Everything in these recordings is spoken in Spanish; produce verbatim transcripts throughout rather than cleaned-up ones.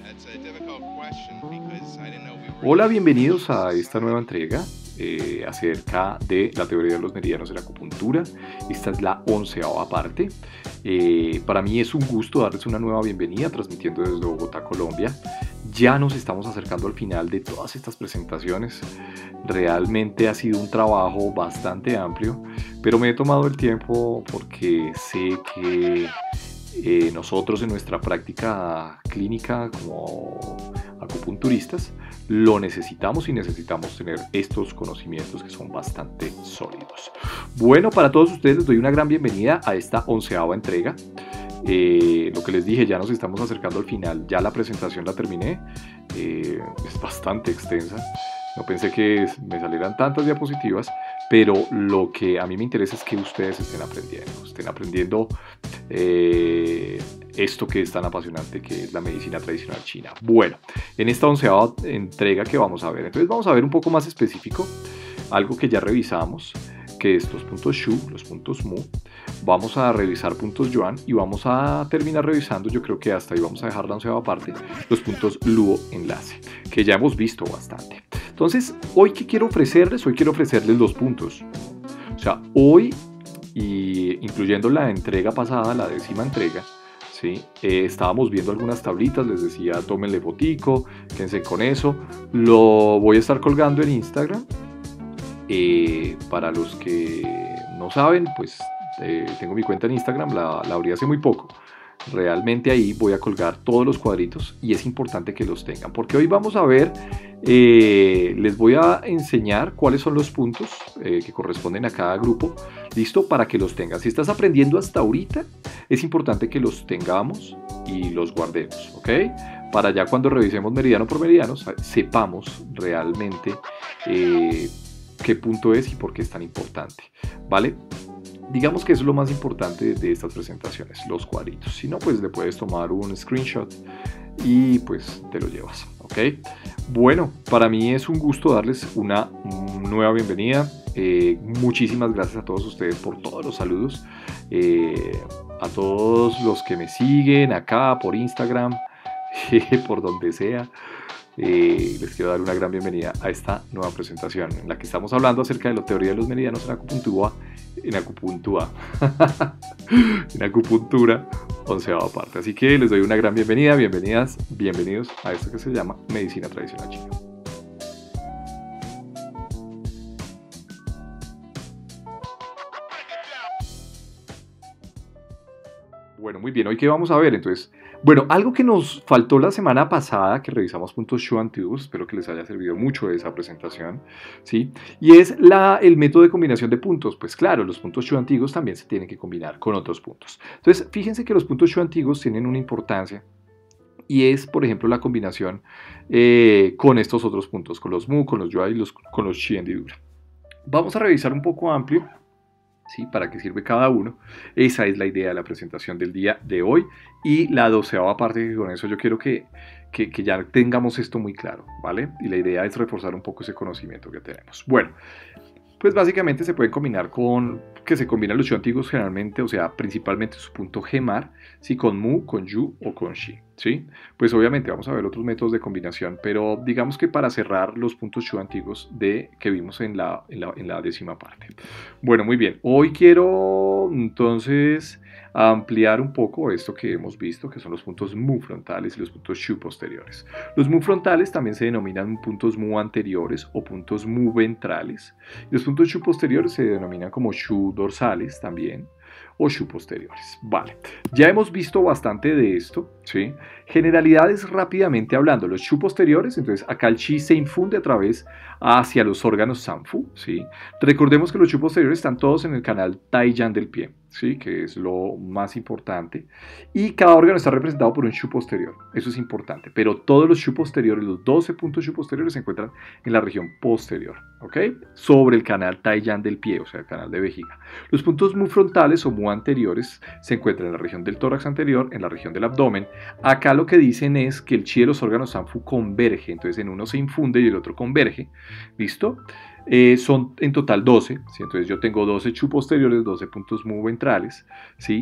Hola, bienvenidos a esta nueva entrega eh, acerca de la teoría de los meridianos de la acupuntura. Esta es la onceava parte. Eh, para mí es un gusto darles una nueva bienvenida transmitiendo desde Bogotá, Colombia. Ya nos estamos acercando al final de todas estas presentaciones. Realmente ha sido un trabajo bastante amplio, pero me he tomado el tiempo porque sé que eh, nosotros en nuestra práctica clínica como acupunturistas lo necesitamos y necesitamos tener estos conocimientos que son bastante sólidos. Bueno, para todos ustedes les doy una gran bienvenida a esta onceava entrega. Eh, lo que les dije, ya nos estamos acercando al final, ya la presentación la terminé, eh, es bastante extensa, no pensé que me salieran tantas diapositivas, pero lo que a mí me interesa es que ustedes estén aprendiendo, estén aprendiendo eh, esto que es tan apasionante, que es la medicina tradicional china. Bueno, en esta onceava entrega que vamos a ver, entonces vamos a ver un poco más específico, algo que ya revisamos, que es los puntos Shu, los puntos Mu. Vamos a revisar puntos Yuan y vamos a terminar revisando, yo creo que hasta ahí vamos a dejar la onceava parte, los puntos Luo enlace, que ya hemos visto bastante. Entonces, hoy ¿qué quiero ofrecerles? Hoy quiero ofrecerles los puntos. O sea, hoy, y incluyendo la entrega pasada, la décima entrega, ¿sí? Eh, estábamos viendo algunas tablitas, les decía, tómenle fotico, quédense con eso. Lo voy a estar colgando en Instagram. Eh, para los que no saben, pues eh, tengo mi cuenta en Instagram, la, la abrí hace muy poco. Realmente ahí voy a colgar todos los cuadritos y es importante que los tengan, porque hoy vamos a ver, eh, les voy a enseñar cuáles son los puntos eh, que corresponden a cada grupo, listo, para que los tengas. Si estás aprendiendo hasta ahorita, es importante que los tengamos y los guardemos, ¿ok? Para ya cuando revisemos meridiano por meridiano, sepamos realmente eh, qué punto es y por qué es tan importante, ¿vale? Digamos que eso es lo más importante de, de estas presentaciones, los cuadritos. Si no, pues le puedes tomar un screenshot y pues te lo llevas, ¿ok? Bueno, para mí es un gusto darles una nueva bienvenida. Eh, muchísimas gracias a todos ustedes por todos los saludos, eh, a todos los que me siguen acá por Instagram, por donde sea. Eh, les quiero dar una gran bienvenida a esta nueva presentación en la que estamos hablando acerca de la teoría de los meridianos en acupuntura, en acupuntura, en acupuntura, onceava parte. Así que les doy una gran bienvenida, bienvenidas, bienvenidos a esto que se llama medicina tradicional china. Bueno, muy bien, ¿hoy qué vamos a ver? Entonces, bueno, algo que nos faltó la semana pasada, que revisamos puntos Shu antiguos, espero que les haya servido mucho esa presentación, ¿sí? Y es la, el método de combinación de puntos. Pues claro, los puntos Shu antiguos también se tienen que combinar con otros puntos. Entonces, fíjense que los puntos Shu antiguos tienen una importancia, y es, por ejemplo, la combinación eh, con estos otros puntos, con los Mu, con los Yue y los, con los Chi hendidura. Vamos a revisar un poco amplio, ¿sí? Para qué sirve cada uno. Esa es la idea de la presentación del día de hoy y la doceava parte, que con eso yo quiero que, que, que ya tengamos esto muy claro, ¿vale? Y la idea es reforzar un poco ese conocimiento que tenemos. Bueno, pues básicamente se pueden combinar con, que se combinan los Shu antiguos generalmente, o sea, principalmente su punto Gemar, ¿sí? Con Mu, con Yu o con Shi, ¿sí? Pues obviamente vamos a ver otros métodos de combinación, pero digamos que para cerrar los puntos Shu antiguos de, que vimos en la, en, la, en la décima parte. Bueno, muy bien, hoy quiero entonces ampliar un poco esto que hemos visto, que son los puntos Mu frontales y los puntos Shu posteriores. Los Mu frontales también se denominan puntos Mu anteriores o puntos Mu ventrales. Los puntos Shu posteriores se denominan como Shu dorsales también, o Shu posteriores. Vale, ya hemos visto bastante de esto, ¿sí? Generalidades rápidamente hablando, los Shu posteriores, entonces acá el Chi se infunde a través hacia los órganos Sanfu, ¿sí? Recordemos que los Shu posteriores están todos en el canal Taiyan del pie, ¿sí? Que es lo más importante, y cada órgano está representado por un Shu posterior, eso es importante, pero todos los Shu posteriores, los doce puntos Shu posteriores se encuentran en la región posterior, ¿ok? Sobre el canal Taiyan del pie, o sea, el canal de vejiga. Los puntos Mu frontales o Mu anteriores se encuentran en la región del tórax anterior, en la región del abdomen. Acá lo que dicen es que el Chi de los órganos Sanfu converge, entonces en uno se infunde y el otro converge, ¿listo? Eh, son en total doce, ¿sí? Entonces yo tengo doce Shu posteriores, doce puntos Mu ventrales, ¿sí?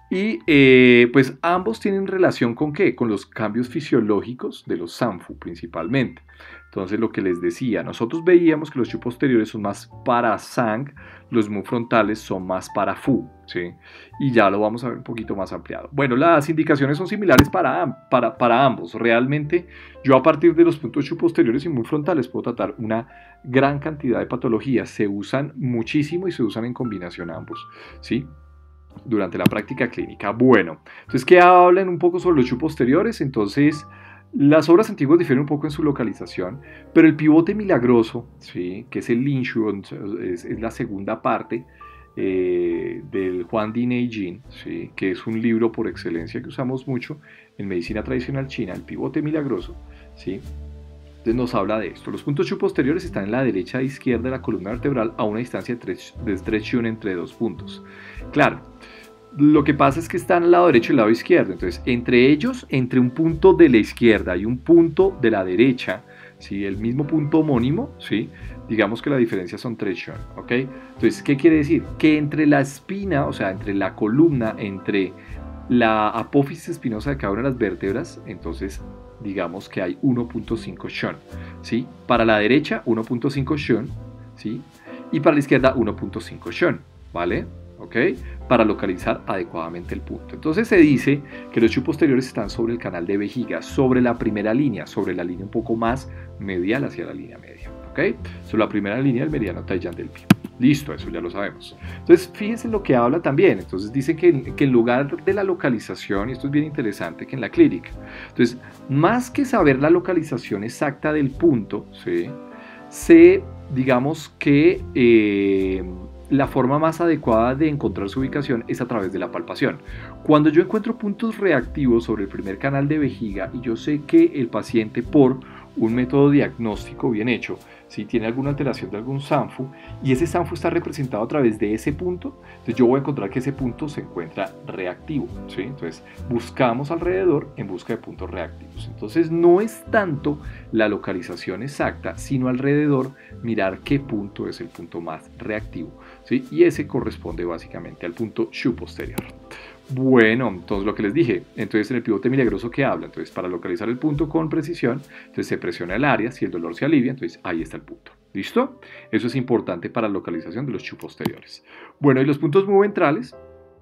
Y eh, pues ambos tienen relación con ¿qué? Con los cambios fisiológicos de los Sanfu principalmente. Entonces lo que les decía, nosotros veíamos que los Shu posteriores son más para Sang, los Mu frontales son más para Fu, ¿sí? Y ya lo vamos a ver un poquito más ampliado. Bueno, las indicaciones son similares para, para, para ambos. Realmente yo a partir de los puntos Shu posteriores y Mu frontales puedo tratar una gran cantidad de patologías. Se usan muchísimo y se usan en combinación ambos, ¿sí? Durante la práctica clínica. Bueno, entonces que hablan un poco sobre los Shu posteriores. Entonces las obras antiguas difieren un poco en su localización, pero el pivote milagroso, ¿sí? Que es el Lin Shu, es, es la segunda parte eh, del Huang Di Neijin, ¿sí? Que es un libro por excelencia que usamos mucho en medicina tradicional china, el pivote milagroso, ¿sí? Entonces nos habla de esto. Los puntos Shu posteriores están en la derecha e izquierda de la columna vertebral a una distancia de tres Shun entre dos puntos. Claro, lo que pasa es que están al lado derecho y al lado izquierdo. Entonces, entre ellos, entre un punto de la izquierda y un punto de la derecha, ¿sí? El mismo punto homónimo, ¿sí? Digamos que la diferencia son tres Shun, ¿ok? Entonces, ¿qué quiere decir? Que entre la espina, o sea, entre la columna, entre la apófisis espinosa de cada una de las vértebras, entonces digamos que hay uno punto cinco Shun, ¿sí? Para la derecha uno punto cinco Shun, ¿sí? Y para la izquierda uno punto cinco Shun, ¿vale? ¿Ok? Para localizar adecuadamente el punto. Entonces se dice que los Shu posteriores están sobre el canal de vejiga, sobre la primera línea, sobre la línea un poco más medial hacia la línea media, ¿ok? Sobre la primera línea del meridiano Taiyang del pie. Listo, eso ya lo sabemos. Entonces, fíjense en lo que habla también. Entonces, dicen que, que en lugar de la localización, y esto es bien interesante, que en la clínica, entonces, más que saber la localización exacta del punto, ¿sí? Se, digamos que eh, la forma más adecuada de encontrar su ubicación es a través de la palpación. Cuando yo encuentro puntos reactivos sobre el primer canal de vejiga y yo sé que el paciente, por un método diagnóstico bien hecho, si tiene alguna alteración de algún Sanfu y ese Sanfu está representado a través de ese punto, entonces yo voy a encontrar que ese punto se encuentra reactivo, ¿sí? Entonces buscamos alrededor en busca de puntos reactivos. Entonces no es tanto la localización exacta, sino alrededor mirar qué punto es el punto más reactivo, ¿sí? Y ese corresponde básicamente al punto Shu posterior. Bueno, entonces lo que les dije, entonces en el pivote milagroso que habla, entonces para localizar el punto con precisión, entonces se presiona el área, si el dolor se alivia, entonces ahí está el punto. ¿Listo? Eso es importante para la localización de los Shu posteriores. Bueno, y los puntos Mu ventrales,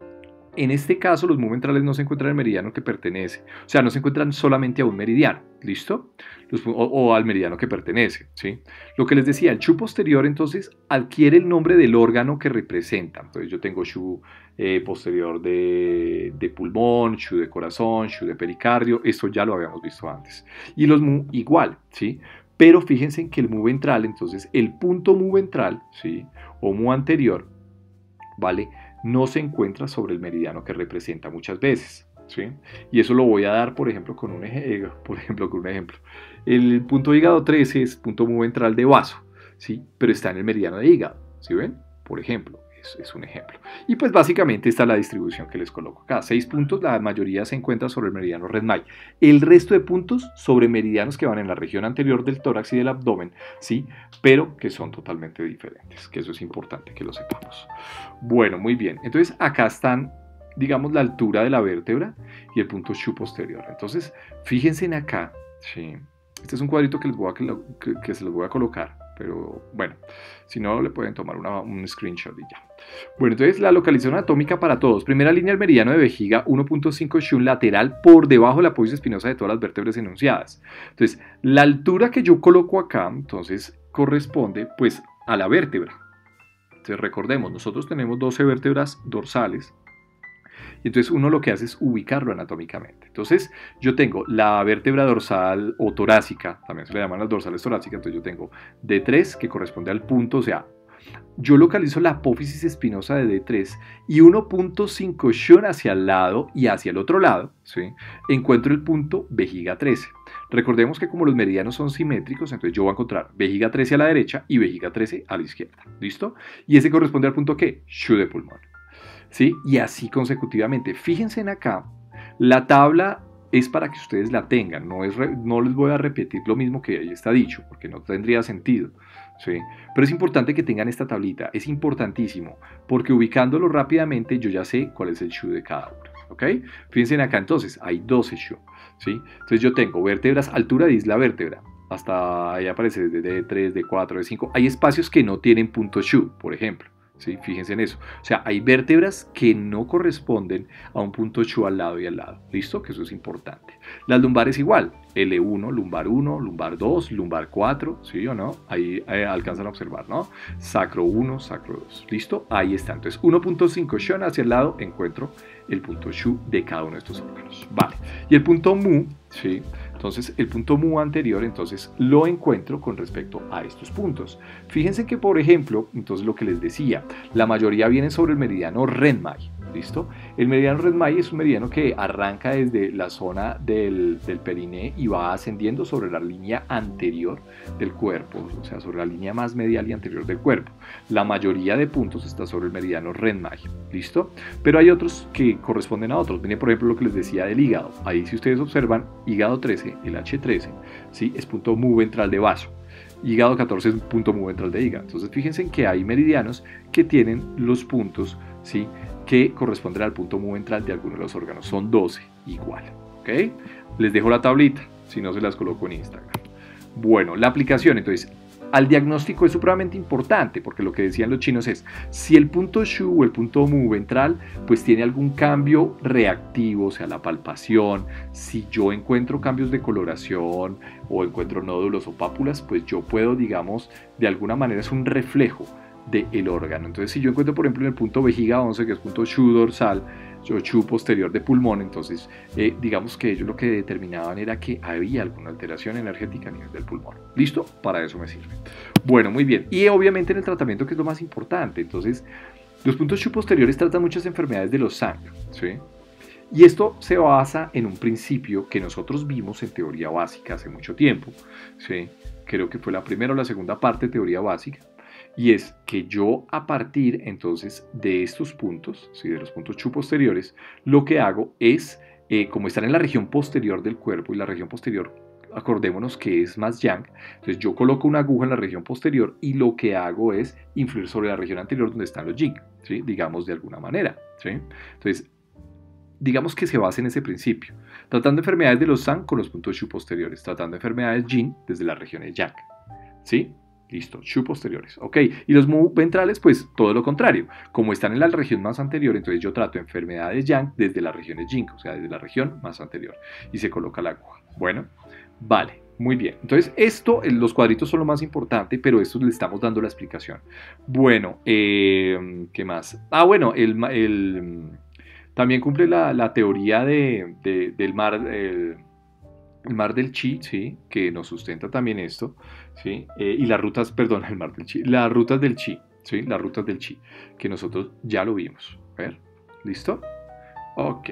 en este caso los Mu ventrales no se encuentran en el meridiano que pertenece, o sea, no se encuentran solamente a un meridiano, ¿listo? Los, o, o al meridiano que pertenece, ¿sí? Lo que les decía, el Shu posterior entonces adquiere el nombre del órgano que representa. Entonces yo tengo Shu eh, posterior de, de pulmón, Shu de corazón, Shu de pericardio, esto ya lo habíamos visto antes. Y los Mu igual, ¿sí? Pero fíjense en que el Mu ventral, entonces el punto Mu ventral, ¿sí? O Mu anterior, ¿vale? No se encuentra sobre el meridiano que representa muchas veces, ¿sí? Y eso lo voy a dar, por ejemplo, con un, ej por ejemplo, con un ejemplo. El punto hígado trece es punto Mu ventral de vaso, ¿sí? Pero está en el meridiano de hígado, ¿sí ven? Por ejemplo, es, es un ejemplo. Y pues básicamente esta es la distribución que les coloco acá. Seis puntos, la mayoría se encuentra sobre el meridiano Redmai. El resto de puntos sobre meridianos que van en la región anterior del tórax y del abdomen, ¿sí? Pero que son totalmente diferentes, que eso es importante que lo sepamos. Bueno, muy bien. Entonces acá están, digamos, la altura de la vértebra y el punto Shu posterior. Entonces, fíjense en acá, ¿sí? Este es un cuadrito que, les voy a, que, que se los voy a colocar, pero bueno, si no le pueden tomar una, un screenshot y ya. Bueno, entonces la localización anatómica para todos. Primera línea del meridiano de vejiga, uno punto cinco Shun lateral por debajo de la apófisis espinosa de todas las vértebras enunciadas. Entonces, la altura que yo coloco acá, entonces, corresponde pues a la vértebra. Entonces, recordemos, nosotros tenemos doce vértebras dorsales. Y entonces uno lo que hace es ubicarlo anatómicamente. Entonces yo tengo la vértebra dorsal o torácica, también se le llaman las dorsales torácicas, entonces yo tengo D tres que corresponde al punto, o sea, yo localizo la apófisis espinosa de D tres y uno punto cinco Shun hacia el lado y hacia el otro lado, ¿sí? Encuentro el punto vejiga trece. Recordemos que como los meridianos son simétricos, entonces yo voy a encontrar vejiga trece a la derecha y vejiga trece a la izquierda, ¿listo? Y ese corresponde al punto ¿qué? Shu de pulmón. ¿Sí? Y así consecutivamente. Fíjense en acá, la tabla es para que ustedes la tengan, no, es re, no les voy a repetir lo mismo que ahí está dicho, porque no tendría sentido, ¿sí? Pero es importante que tengan esta tablita, es importantísimo, porque ubicándolo rápidamente yo ya sé cuál es el Shu de cada uno. ¿ok? Fíjense acá entonces, hay doce shu, ¿sí? Entonces yo tengo vértebras, altura de isla vértebra, hasta ahí aparece desde D tres, D cuatro, D cinco. Hay espacios que no tienen punto shu, por ejemplo. ¿Sí? Fíjense en eso. O sea, hay vértebras que no corresponden a un punto shu al lado y al lado. ¿Listo? Que eso es importante. Las lumbares igual. L uno, lumbar uno, lumbar dos, lumbar cuatro. ¿Sí o no? Ahí eh, alcanzan a observar, ¿no? Sacro uno, sacro dos. ¿Listo? Ahí está. Entonces, uno punto cinco shun hacia el lado, encuentro el punto shu de cada uno de estos órganos. Vale. Y el punto mu, ¿sí? Entonces, el punto mu anterior, entonces, lo encuentro con respecto a estos puntos. Fíjense que, por ejemplo, entonces lo que les decía, la mayoría vienen sobre el meridiano Renmai, ¿listo? El meridiano Renmai es un meridiano que arranca desde la zona del, del periné y va ascendiendo sobre la línea anterior del cuerpo, o sea, sobre la línea más medial y anterior del cuerpo. La mayoría de puntos está sobre el meridiano Renmai, ¿listo? Pero hay otros que corresponden a otros. Miren, por ejemplo, lo que les decía del hígado. Ahí, si ustedes observan, hígado trece, el H trece, ¿sí? Es punto mu ventral de vaso. Hígado catorce es punto mu ventral de hígado. Entonces, fíjense en que hay meridianos que tienen los puntos, ¿sí? Que corresponden al punto mu ventral de algunos de los órganos. Son doce, igual, ¿ok? Les dejo la tablita, si no se las coloco en Instagram. Bueno, la aplicación, entonces, al diagnóstico es supremamente importante, porque lo que decían los chinos es, si el punto shu o el punto mu ventral, pues tiene algún cambio reactivo, o sea, la palpación, si yo encuentro cambios de coloración o encuentro nódulos o pápulas, pues yo puedo, digamos, de alguna manera es un reflejo del órgano. Entonces, si yo encuentro, por ejemplo, en el punto vejiga once, que es punto shu dorsal, o shu posterior de pulmón, entonces eh, digamos que ellos lo que determinaban era que había alguna alteración energética a nivel del pulmón. ¿Listo? Para eso me sirve. Bueno, muy bien. Y obviamente en el tratamiento, que es lo más importante, entonces los puntos shu posteriores tratan muchas enfermedades de los sangre, ¿sí? Y esto se basa en un principio que nosotros vimos en teoría básica hace mucho tiempo, ¿sí? Creo que fue la primera o la segunda parte de teoría básica. Y es que yo, a partir entonces de estos puntos, ¿sí? De los puntos shu posteriores, lo que hago es, eh, como están en la región posterior del cuerpo, y la región posterior, acordémonos que es más yang, entonces yo coloco una aguja en la región posterior y lo que hago es influir sobre la región anterior donde están los yin, ¿sí? Digamos de alguna manera, ¿sí? Entonces, digamos que se basa en ese principio, tratando enfermedades de los san con los puntos shu posteriores, tratando enfermedades yin desde las regiones yang, ¿sí? Listo, shu posteriores, ok. Y los mu ventrales, pues todo lo contrario. Como están en la región más anterior, entonces yo trato enfermedades yang desde las regiones yin, o sea, desde la región más anterior. Y se coloca la aguja. Bueno, vale, muy bien. Entonces esto, los cuadritos son lo más importante, pero esto le estamos dando la explicación. Bueno, eh, ¿qué más? Ah, bueno, el, el, también cumple la, la teoría de, de, del mar... El, el mar del Chi, ¿sí? Que nos sustenta también esto, ¿sí? Eh, y las rutas, perdón, el mar del Chi, las rutas del Chi, ¿sí? Las rutas del Chi, que nosotros ya lo vimos. A ver, ¿listo? Ok.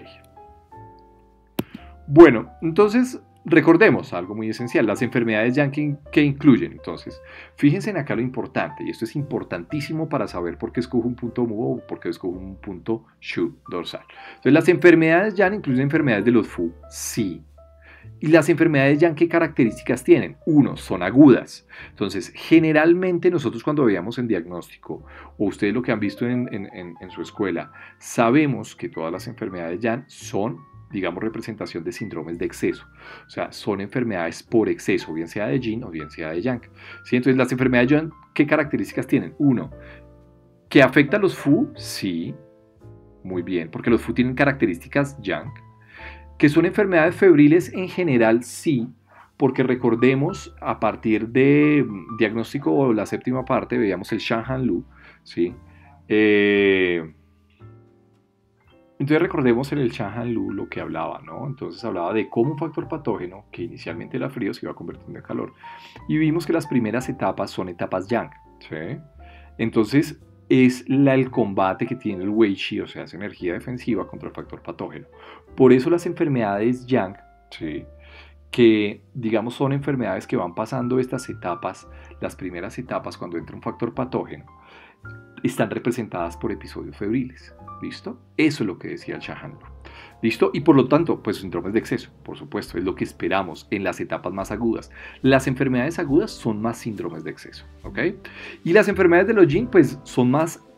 Bueno, entonces recordemos algo muy esencial, las enfermedades yang que, que incluyen. Entonces, fíjense en acá lo importante, y esto es importantísimo para saber por qué escojo un punto mu o por qué escojo un punto shu dorsal. Entonces, las enfermedades yang incluyen enfermedades de los fu, sí. Y las enfermedades yang, ¿qué características tienen? Uno, son agudas. Entonces, generalmente nosotros cuando veíamos en diagnóstico, o ustedes lo que han visto en, en, en, en su escuela, sabemos que todas las enfermedades yang son, digamos, representación de síndromes de exceso. O sea, son enfermedades por exceso, bien sea de yin o bien sea de yang. ¿Sí? Entonces, las enfermedades yang, ¿qué características tienen? Uno, ¿que afecta a los fu? Sí, muy bien, porque los fu tienen características yang. Que son enfermedades febriles en general, sí, porque recordemos, a partir de diagnóstico o la séptima parte, veíamos el Shan Han Lu, ¿sí? Eh, entonces recordemos en el Shan Han Lu lo que hablaba, ¿no? Entonces hablaba de cómo un factor patógeno, que inicialmente era frío, se iba convirtiendo en calor, y vimos que las primeras etapas son etapas yang, ¿sí? Entonces, es la, el combate que tiene el Wei Qi, o sea, esa energía defensiva contra el factor patógeno. Por eso las enfermedades yang, ¿sí? Que digamos son enfermedades que van pasando estas etapas, las primeras etapas cuando entra un factor patógeno, están representadas por episodios febriles. ¿Listo? Eso es lo que decía el Shan Han Lu. ¿Listo? Y por lo tanto, pues síndromes de exceso, por supuesto, es lo que esperamos en las etapas más agudas. Las enfermedades agudas son más síndromes de exceso, ¿ok? Y las enfermedades de los yin, pues son más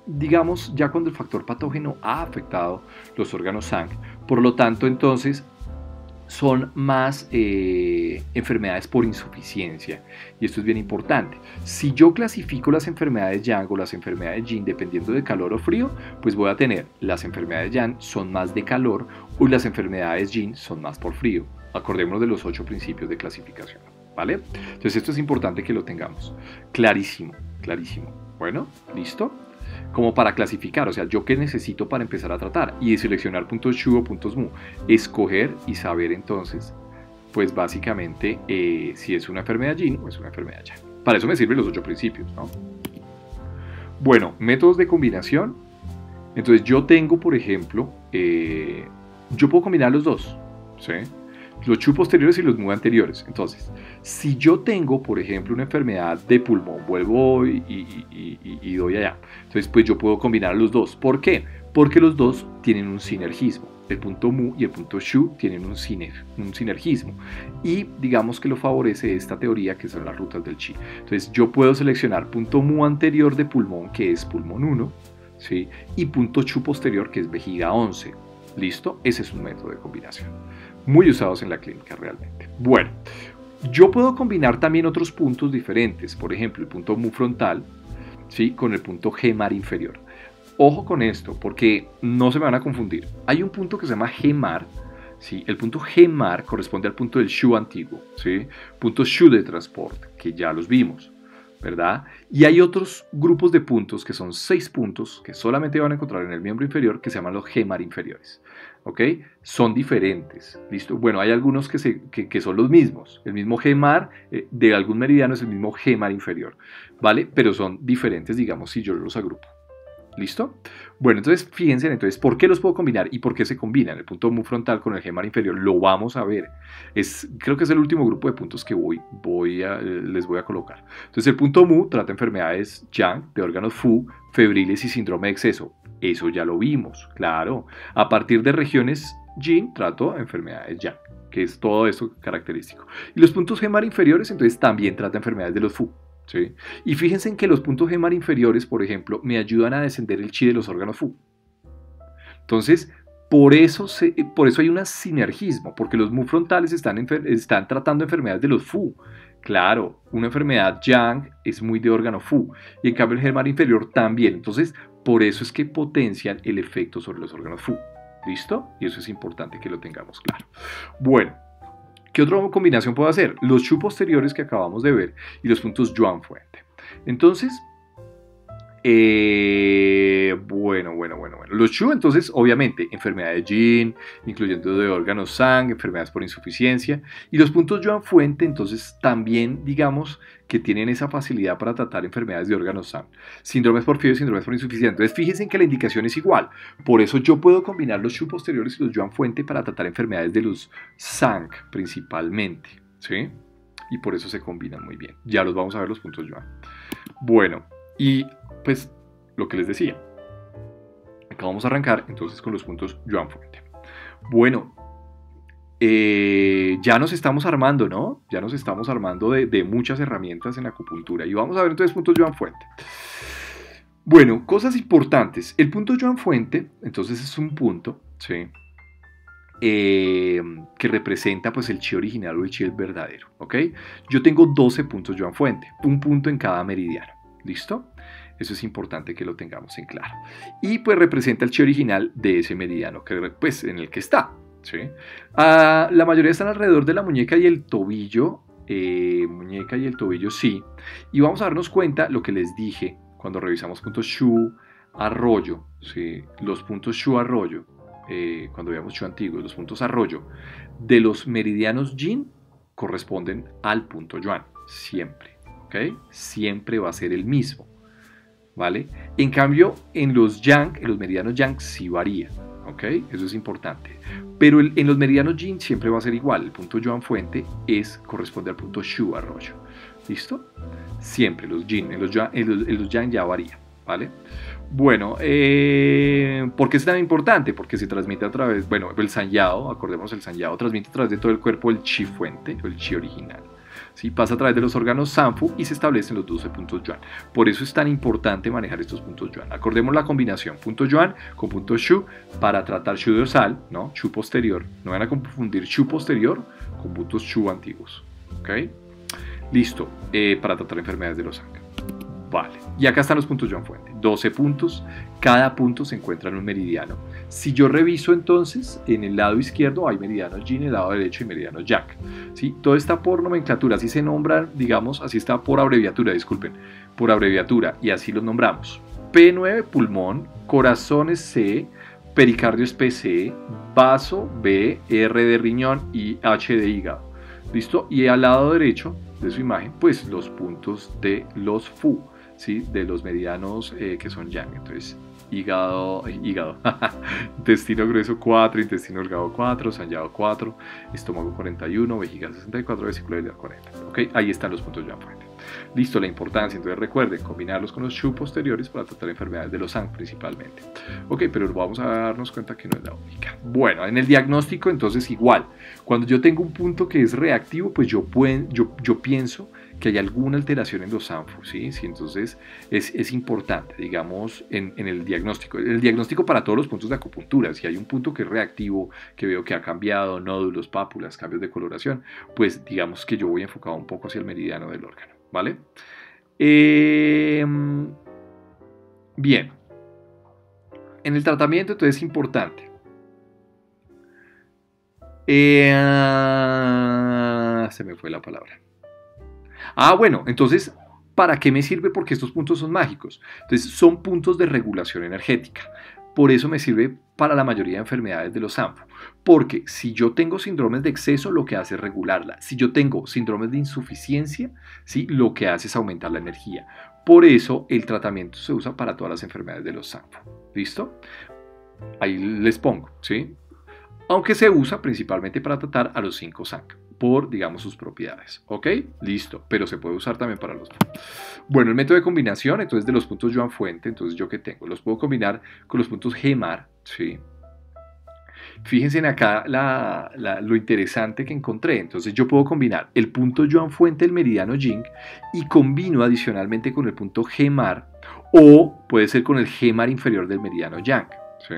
digamos, ya cuando el factor patógeno ha afectado los órganos Sang. Por lo tanto, entonces, son más eh, enfermedades por insuficiencia, y esto es bien importante. Si yo clasifico las enfermedades Yang o las enfermedades Yin dependiendo de calor o frío, pues voy a tener las enfermedades Yang son más de calor y las enfermedades Yin son más por frío. Acordémonos de los ocho principios de clasificación, ¿vale? Entonces esto es importante que lo tengamos clarísimo, clarísimo. Bueno, ¿listo? Como para clasificar, o sea, yo qué necesito para empezar a tratar y seleccionar puntos Shu o puntos Mu, escoger y saber entonces, pues básicamente eh, si es una enfermedad Yin o es una enfermedad Yang. Para eso me sirven los ocho principios, ¿no? Bueno, métodos de combinación. Entonces yo tengo, por ejemplo, eh, yo puedo combinar los dos, ¿sí? Los Shu posteriores y los Mu anteriores. Entonces, si yo tengo, por ejemplo, una enfermedad de pulmón, vuelvo y, y, y, y doy allá. Entonces, pues yo puedo combinar los dos. ¿Por qué? Porque los dos tienen un sinergismo. El punto Mu y el punto Shu tienen un, siner, un sinergismo. Y digamos que lo favorece esta teoría que son las rutas del Qi. Entonces, yo puedo seleccionar punto Mu anterior de pulmón, que es pulmón uno, ¿sí? Y punto Shu posterior, que es vejiga once. ¿Listo? Ese es un método de combinación. Muy usados en la clínica realmente. Bueno, yo puedo combinar también otros puntos diferentes. Por ejemplo, el punto Mu frontal, ¿sí? Con el punto G mar inferior. Ojo con esto, porque no se me van a confundir. Hay un punto que se llama G mar, ¿sí? El punto G mar corresponde al punto del Shu antiguo, ¿sí? Punto Shu de transporte, que ya los vimos, ¿verdad? Y hay otros grupos de puntos, que son seis puntos, que solamente van a encontrar en el miembro inferior, que se llaman los G mar inferiores, ¿ok? Son diferentes, ¿listo? Bueno, hay algunos que, se, que, que son los mismos. El mismo G mar eh, de algún meridiano es el mismo G mar inferior, ¿vale? Pero son diferentes, digamos, si yo los agrupo. ¿Listo? Bueno, entonces fíjense, entonces, ¿por qué los puedo combinar y por qué se combinan? El punto Mu frontal con el G mar inferior lo vamos a ver. Es, creo que es el último grupo de puntos que voy, voy a, les voy a colocar. Entonces, el punto Mu trata enfermedades Yang, de órganos Fu, febriles y síndrome de exceso. Eso ya lo vimos, claro. A partir de regiones Yin, trato enfermedades Yang, que es todo esto característico. Y los puntos G mar inferiores, entonces, también trata enfermedades de los Fu. ¿Sí? Y fíjense en que los puntos G mar inferiores, por ejemplo, me ayudan a descender el Qi de los órganos Fu. Entonces, por eso, se, por eso hay un sinergismo, porque los Mu frontales están, están tratando enfermedades de los Fu. Claro, una enfermedad Yang es muy de órgano Fu, y en cambio el G mar inferior también. Entonces, por eso es que potencian el efecto sobre los órganos Fu. ¿Listo? Y eso es importante que lo tengamos claro. Bueno. ¿Qué otra combinación puedo hacer? Los Shu posteriores que acabamos de ver y los puntos Yuan fuente. Entonces, eh, bueno, bueno, bueno, bueno. Los Shu, entonces, obviamente, enfermedades Yin, incluyendo de órganos Sang, enfermedades por insuficiencia. Y los puntos Yuan fuente, entonces, también, digamos, que tienen esa facilidad para tratar enfermedades de órganos Sang. Síndromes por fiebre y síndromes por insuficiencia. Entonces, fíjense en que la indicación es igual. Por eso yo puedo combinar los Shu posteriores y los Yuan fuente para tratar enfermedades de los Sang, principalmente, ¿sí? Y por eso se combinan muy bien. Ya los vamos a ver los puntos Yuan. Bueno, y pues lo que les decía. Acá vamos a arrancar entonces con los puntos Yuan fuente. Bueno, Eh, ya nos estamos armando, ¿no? Ya nos estamos armando de, de muchas herramientas en acupuntura. Y vamos a ver entonces puntos Yuan fuente. Bueno, cosas importantes. El punto Yuan fuente, entonces es un punto, ¿sí? Eh, que representa pues el Qi original o el Qi verdadero, ¿ok? Yo tengo doce puntos Yuan fuente, un punto en cada meridiano, ¿listo? Eso es importante que lo tengamos en claro. Y pues representa el Qi original de ese meridiano que, pues, en el que está. ¿Sí? Uh, la mayoría están alrededor de la muñeca y el tobillo, eh, muñeca y el tobillo sí, y vamos a darnos cuenta lo que les dije cuando revisamos puntos Shu, arroyo, ¿sí? Los puntos Shu arroyo, eh, cuando veamos Shu antiguos, los puntos arroyo de los meridianos Yin corresponden al punto Yuan, siempre, ¿ok? Siempre va a ser el mismo, ¿vale? En cambio, en los Yang, en los meridianos Yang sí varía. ¿Ok? Eso es importante. Pero el, en los meridianos Yin siempre va a ser igual. El punto Yuan fuente es, corresponde al punto Shu arroyo. ¿Listo? Siempre los Yin. En los, en los, en los Yang ya varía. ¿Vale? Bueno, eh, ¿por qué es tan importante? Porque se transmite a través, bueno, el Sanyao, acordemos, el Sanyao transmite a través de todo el cuerpo el Qi fuente, el Qi original. ¿sí? Pasa a través de los órganos Sanfu y se establecen los doce puntos Yuan. Por eso es tan importante manejar estos puntos Yuan. Acordemos la combinación punto Yuan con punto Shu para tratar Shu dorsal, ¿no? Shu posterior. No van a confundir Shu posterior con puntos Shu antiguos. ¿Ok? Listo. Eh, para tratar enfermedades de los Sang. Vale. Y acá están los puntos Yuan fuente. doce puntos. Cada punto se encuentra en un meridiano. Si yo reviso entonces, en el lado izquierdo hay meridianos Yin, en el lado derecho hay meridianos Yang. ¿Sí? Todo está por nomenclatura, así se nombran, digamos, así está por abreviatura, disculpen, por abreviatura, y así los nombramos. P nueve, pulmón, corazón es C, pericardio es P C, vaso B, R de riñón y H de hígado. ¿Listo? Y al lado derecho de su imagen, pues los puntos de los Fu, ¿sí? De los meridianos eh, que son Yang. Entonces, hígado, hígado, intestino grueso cuatro, intestino delgado cuatro, sangrado cuatro, estómago cuarenta y uno, vejiga sesenta y cuatro, vesícula biliar cuarenta. ¿Ok? Ahí están los puntos Yuan fuente. Listo, la importancia, entonces recuerden, combinarlos con los Shu posteriores para tratar enfermedades de los Sang principalmente. Ok, pero vamos a darnos cuenta que no es la única. Bueno, en el diagnóstico entonces igual, cuando yo tengo un punto que es reactivo, pues yo, pueden, yo, yo pienso que hay alguna alteración en los Sanfu, ¿sí? Sí, entonces es, es importante, digamos, en, en el diagnóstico. El diagnóstico para todos los puntos de acupuntura, si hay un punto que es reactivo, que veo que ha cambiado, nódulos, pápulas, cambios de coloración, pues digamos que yo voy enfocado un poco hacia el meridiano del órgano, ¿vale? Eh, bien. En el tratamiento, entonces es importante. Eh, se me fue la palabra. Ah, bueno, entonces, ¿para qué me sirve? Porque estos puntos son mágicos. Entonces, son puntos de regulación energética. Por eso me sirve para la mayoría de enfermedades de los Sanfu. Porque si yo tengo síndromes de exceso, lo que hace es regularla. Si yo tengo síndromes de insuficiencia, ¿sí? Lo que hace es aumentar la energía. Por eso, el tratamiento se usa para todas las enfermedades de los Sanfu. ¿Listo? Ahí les pongo, ¿sí? Aunque se usa principalmente para tratar a los cinco Sang, por, digamos, sus propiedades. ¿Ok? Listo. Pero se puede usar también para los... Bueno, el método de combinación, entonces, de los puntos Yuan fuente, entonces, ¿yo qué tengo? Los puedo combinar con los puntos Gemar, ¿sí? Fíjense en acá la, la, lo interesante que encontré. Entonces, yo puedo combinar el punto Yuan fuente del meridiano Jing y combino adicionalmente con el punto Gemar, o puede ser con el Gemar inferior del meridiano Yang, ¿sí?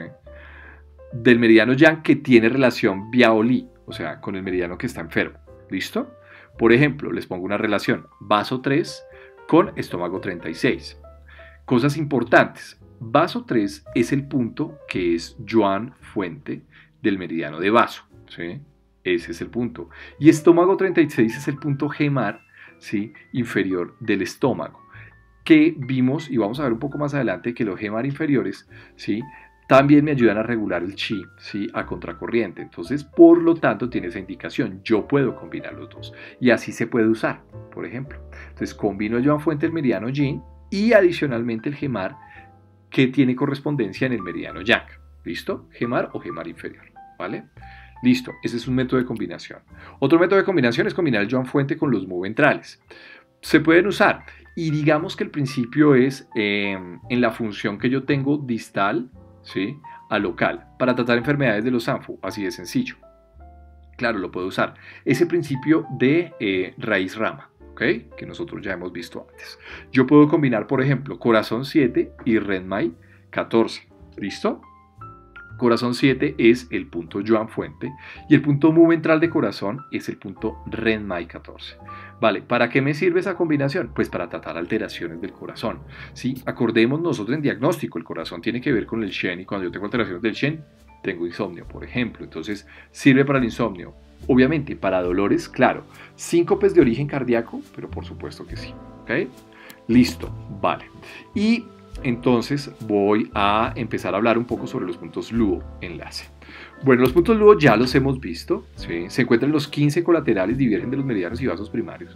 Del meridiano Yang que tiene relación Biao-Li, o sea, con el meridiano que está enfermo. ¿Listo? Por ejemplo, les pongo una relación vaso tres con estómago treinta y seis. Cosas importantes. Vaso tres es el punto que es Yuan fuente del meridiano de vaso, ¿sí? Ese es el punto. Y estómago treinta y seis es el punto Gemar, ¿sí? Inferior del estómago, que vimos, y vamos a ver un poco más adelante, que los Gemar inferiores, ¿sí? También me ayudan a regular el chi, ¿sí? A contracorriente. Entonces, por lo tanto, tiene esa indicación. Yo puedo combinar los dos. Y así se puede usar, por ejemplo. Entonces, combino el Yuan fuente del meridiano Yin y adicionalmente el Gemar que tiene correspondencia en el meridiano Yang. ¿Listo? Gemar o Gemar inferior. ¿Vale? Listo. Ese es un método de combinación. Otro método de combinación es combinar el Yuan fuente con los Mu ventrales. Se pueden usar. Y digamos que el principio es eh, en la función que yo tengo distal, ¿sí? A local, para tratar enfermedades de los Sanfu, así de sencillo. Claro, lo puedo usar. Ese principio de eh, raíz rama, ¿ok? Que nosotros ya hemos visto antes. Yo puedo combinar, por ejemplo, corazón siete y Renmai catorce. ¿Listo? Corazón siete es el punto Yuan fuente y el punto Mu ventral de corazón es el punto Renmai catorce. Vale, ¿para qué me sirve esa combinación? Pues para tratar alteraciones del corazón, ¿sí? Acordemos nosotros en diagnóstico, el corazón tiene que ver con el Shen y cuando yo tengo alteraciones del Shen, tengo insomnio, por ejemplo. Entonces, sirve para el insomnio. Obviamente, para dolores, claro. Síncopes de origen cardíaco, pero por supuesto que sí, ¿ok? Listo, vale. Y entonces voy a empezar a hablar un poco sobre los puntos Luo enlace. Bueno, los puntos Luo ya los hemos visto, ¿sí? Se encuentran los quince colaterales, divergen de los meridianos y vasos primarios.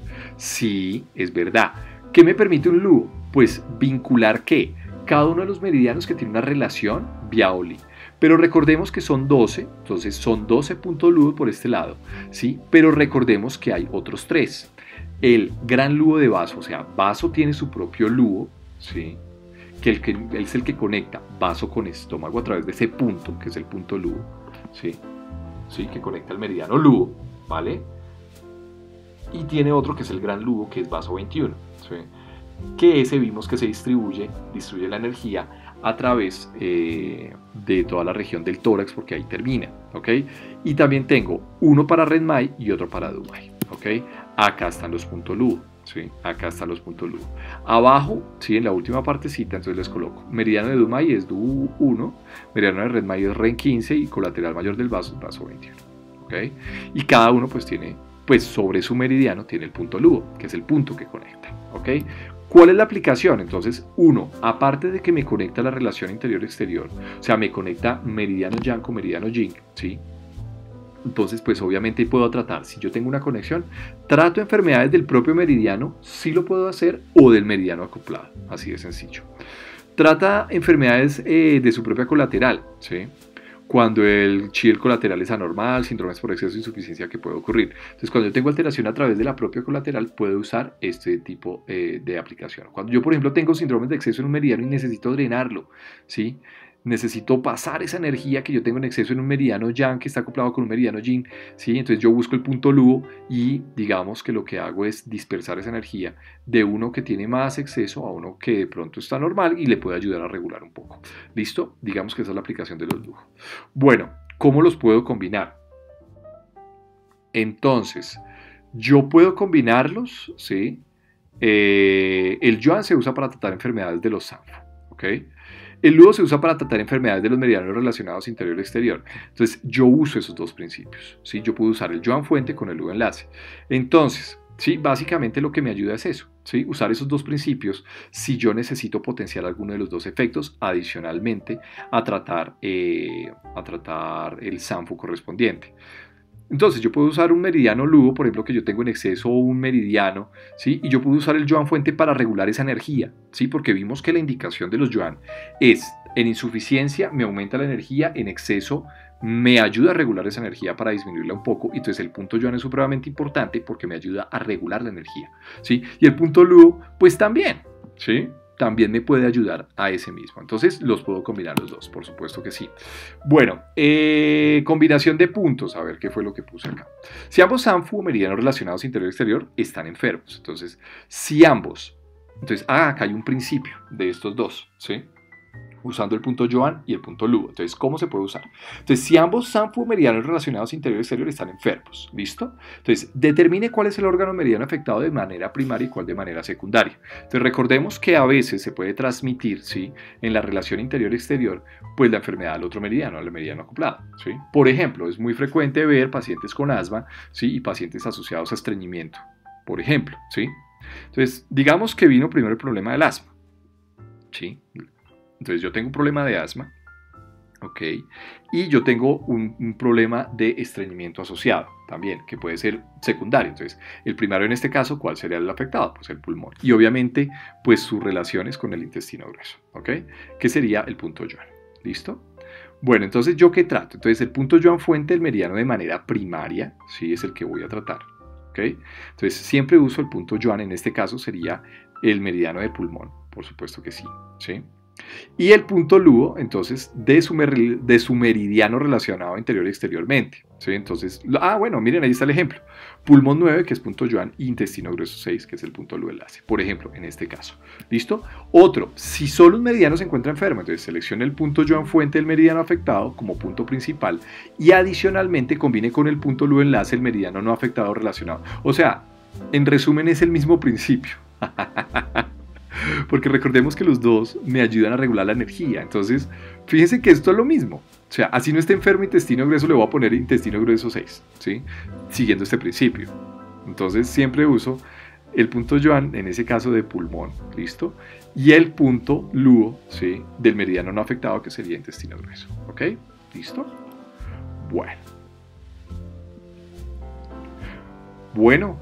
Sí, es verdad. ¿Qué me permite un Luo? Pues vincular ¿qué? Cada uno de los meridianos que tiene una relación Biao-Li. Pero recordemos que son doce, entonces son doce puntos Luo por este lado, ¿sí? Pero recordemos que hay otros tres. El gran Luo de vaso, o sea, vaso tiene su propio Luo, ¿sí? Que, el que es el que conecta vaso con estómago a través de ese punto, que es el punto Luo, ¿sí? ¿Sí? Que conecta el meridiano Luo, ¿vale? y tiene otro que es el gran lugo, que es vaso veintiuno, ¿sí? Que ese vimos que se distribuye, distribuye la energía a través eh, de toda la región del tórax, porque ahí termina, ¿ok? Y también tengo uno para Redmay y otro para Dumay, ¿ok? Acá están los puntos lugo, ¿sí? Acá están los puntos lugo. Abajo, ¿sí? En la última partecita, entonces les coloco meridiano de Dumay es D U uno, meridiano de Redmay es R E N quince y colateral mayor del vaso, vaso veintiuno, ¿ok? Y cada uno pues tiene, pues sobre su meridiano tiene el punto lugo, que es el punto que conecta, ¿ok? ¿Cuál es la aplicación? Entonces, uno, aparte de que me conecta la relación interior-exterior, o sea, me conecta meridiano yang con meridiano yin, ¿sí? Entonces, pues obviamente puedo tratar, si yo tengo una conexión, trato enfermedades del propio meridiano, sí lo puedo hacer, o del meridiano acoplado, así de sencillo. Trata enfermedades eh, de su propia colateral, ¿sí? Cuando el chi del colateral es anormal, síndromes por exceso de insuficiencia que puede ocurrir. Entonces, cuando yo tengo alteración a través de la propia colateral, puedo usar este tipo eh, de aplicación. Cuando yo, por ejemplo, tengo síndromes de exceso en un meridiano y necesito drenarlo, ¿sí? Necesito pasar esa energía que yo tengo en exceso en un meridiano yang que está acoplado con un meridiano yin, ¿sí? Entonces yo busco el punto lugo y digamos que lo que hago es dispersar esa energía de uno que tiene más exceso a uno que de pronto está normal y le puede ayudar a regular un poco. ¿Listo? Digamos que esa es la aplicación de los lugos. Bueno, ¿cómo los puedo combinar? Entonces, yo puedo combinarlos, ¿sí? Eh, el yuan se usa para tratar enfermedades de los sanfu, ¿ok? El lugo se usa para tratar enfermedades de los meridianos relacionados interior-exterior. Entonces, yo uso esos dos principios, ¿sí? Yo puedo usar el yuan fuente con el lugo enlace. Entonces, ¿sí? Básicamente lo que me ayuda es eso, ¿sí? Usar esos dos principios si yo necesito potenciar alguno de los dos efectos adicionalmente a tratar, eh, a tratar el sanfu correspondiente. Entonces yo puedo usar un meridiano lugo, por ejemplo, que yo tengo en exceso o un meridiano, ¿sí? Y yo puedo usar el yuan fuente para regular esa energía, ¿sí? Porque vimos que la indicación de los yuan es, en insuficiencia me aumenta la energía, en exceso me ayuda a regular esa energía para disminuirla un poco, y entonces el punto yuan es supremamente importante porque me ayuda a regular la energía, ¿sí? Y el punto lugo, pues también, ¿sí? También me puede ayudar a ese mismo. Entonces los puedo combinar los dos, por supuesto que sí. Bueno, eh, combinación de puntos, a ver qué fue lo que puse acá. Si ambos sanfu o meridianos relacionados interior-exterior están enfermos, entonces si ambos, entonces ah, acá hay un principio de estos dos, ¿sí? Usando el punto yuan y el punto lugo. Entonces, ¿cómo se puede usar? Entonces, si ambos sanfu o meridianos relacionados interior-exterior están enfermos, ¿listo? Entonces, determine cuál es el órgano meridiano afectado de manera primaria y cuál de manera secundaria. Entonces, recordemos que a veces se puede transmitir, ¿sí? En la relación interior-exterior, pues la enfermedad al otro meridiano, al meridiano acoplado, ¿sí? Por ejemplo, es muy frecuente ver pacientes con asma, ¿sí? Y pacientes asociados a estreñimiento, por ejemplo, ¿sí? Entonces, digamos que vino primero el problema del asma, ¿sí? Entonces yo tengo un problema de asma, ¿ok? Y yo tengo un, un problema de estreñimiento asociado también, que puede ser secundario. Entonces, el primero en este caso, ¿cuál sería el afectado? Pues el pulmón. Y obviamente, pues sus relaciones con el intestino grueso, ¿ok? Que sería el punto yuan, ¿listo? Bueno, entonces, ¿yo qué trato? Entonces, el punto yuan fuente del meridiano de manera primaria, ¿sí? Es el que voy a tratar, ¿ok? Entonces, siempre uso el punto yuan, en este caso sería el meridiano de pulmón, por supuesto que sí, ¿sí? Y el punto lugo, entonces, de su, de su meridiano relacionado interior y exteriormente, ¿sí? Entonces, ah, bueno, miren, ahí está el ejemplo. Pulmón nueve, que es punto yuan, y intestino grueso seis, que es el punto lugo enlace, por ejemplo, en este caso. ¿Listo? Otro, si solo un meridiano se encuentra enfermo, entonces seleccione el punto yuan fuente del meridiano afectado como punto principal y adicionalmente combine con el punto lugo enlace el meridiano no afectado relacionado. O sea, en resumen, es el mismo principio. Porque recordemos que los dos me ayudan a regular la energía. Entonces, fíjense que esto es lo mismo. O sea, así no esté enfermo intestino grueso, le voy a poner intestino grueso seis, ¿sí? Siguiendo este principio. Entonces, siempre uso el punto yuan, en ese caso de pulmón, ¿listo? Y el punto lugo, ¿sí? Del meridiano no afectado, que sería intestino grueso, ¿ok? ¿Listo? Bueno. Bueno.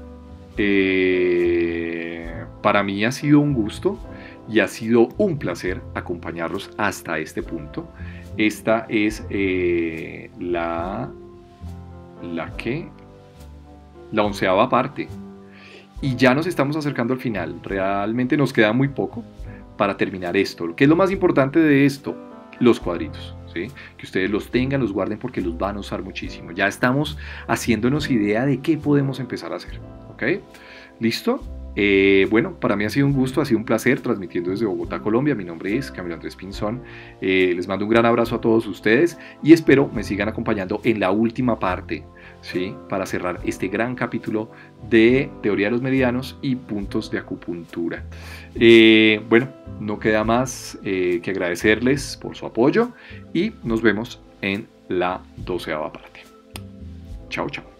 Eh... Para mí ha sido un gusto y ha sido un placer acompañarlos hasta este punto. Esta es eh, la, la, ¿qué? la onceava parte. Y ya nos estamos acercando al final. Realmente nos queda muy poco para terminar esto. ¿Qué es lo más importante de esto? Los cuadritos, ¿sí? Que ustedes los tengan, los guarden porque los van a usar muchísimo. Ya estamos haciéndonos idea de qué podemos empezar a hacer. ¿Ok? ¿ok? ¿Listo? Eh, bueno, para mí ha sido un gusto, ha sido un placer transmitiendo desde Bogotá, Colombia. Mi nombre es Camilo Andrés Pinzón. Eh, les mando un gran abrazo a todos ustedes y espero me sigan acompañando en la última parte, ¿sí? Para cerrar este gran capítulo de teoría de los meridianos y puntos de acupuntura. Eh, bueno, no queda más eh, que agradecerles por su apoyo y nos vemos en la doceava parte. Chao, chao.